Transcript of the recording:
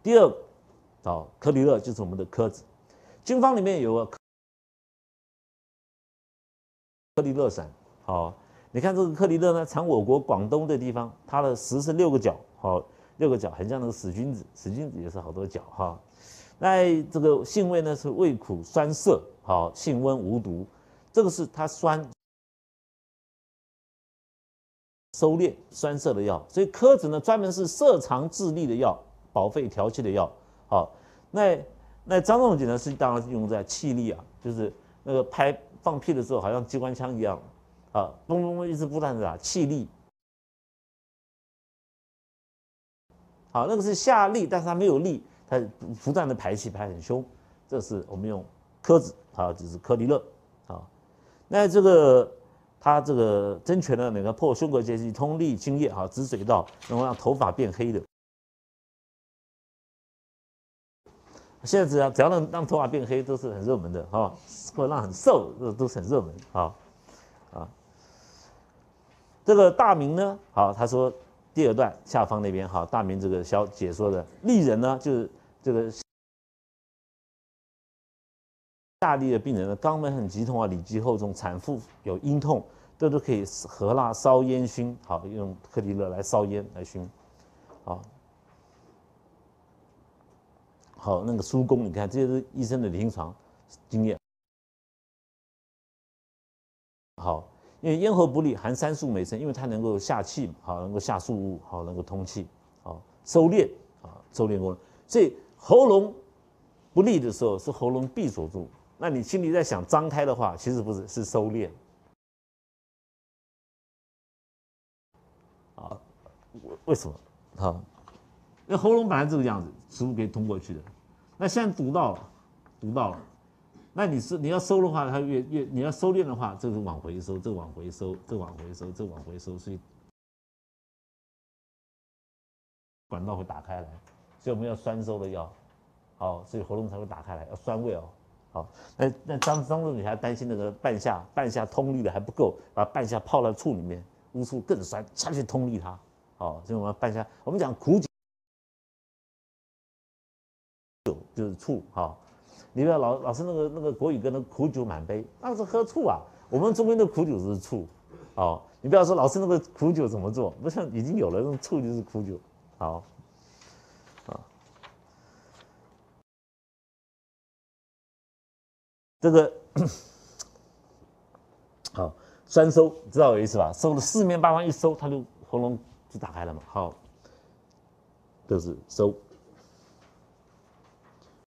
第二，好，科迪勒就是我们的科子。经方里面有个科迪勒伞，好，你看这个科迪勒呢，产我国广东的地方，它的实是6个角，好，6个角很像那个死君子，死君子也是好多角哈。那这个性味呢是味苦酸涩，好，性温无毒，这个是它酸收敛酸涩的药，所以科子呢专门是涩肠治痢的药，保肺调气的药，好，那张仲景呢是当然用在气力啊，就是那个放屁的时候好像机关枪一样，啊，嘣嘣嘣一直不断的打气力。好，那个是下力，但是它没有力，它不断的排气排很凶，这是我们用科子，好，就是科迪勒，好，那这个它这个真拳呢，能够破胸膈结肌、通利津液，好，止水道，能够让头发变黑的。现在只要能让头发变黑，都是很热门的哈，或者让很瘦，都是很热门啊。这个大明呢，好，他说第2段下方那边哈，大明这个解说的利人呢，就是这个下痢的病人呢，肛门很急痛啊，里急后重，产妇有阴痛，这都可以合蜡烧烟熏，好，用科迪勒来烧烟来熏，好。好，那个疏宫，你看，这些是医生的临床经验。好，因为咽喉不利，含3素每升，因为它能够下气，好，能够下素物，好，能够通气，好，收敛，啊，收敛功能。所以喉咙不利的时候，是喉咙闭锁住。那你心里在想张开的话，其实不是，是收敛。啊，为什么？好，因为喉咙本来这个样子，食物可以通过去的。那现在堵到了，那你要收的话，它越你要收敛的话，这个往回收，这个往回收，这个往回收，这个往回收，所以管道会打开来，所以我们要酸收的药，好，所以喉咙才会打开来，要酸味哦。好，那张仲景还担心那个半夏通利的还不够，把半夏泡到醋里面，乌醋更酸，下去通利它。好，所以我们半夏，我们讲苦酒就是醋，好，你不要老是那个国语歌那个苦酒满杯，那是喝醋啊。我们中间的苦酒是醋，好，你不要说老师那个苦酒怎么做，不像已经有了，那种醋就是苦酒，好，啊，这个好酸收，知道我意思吧？收了4面8方一收，它就喉咙就打开了嘛，好，这是收。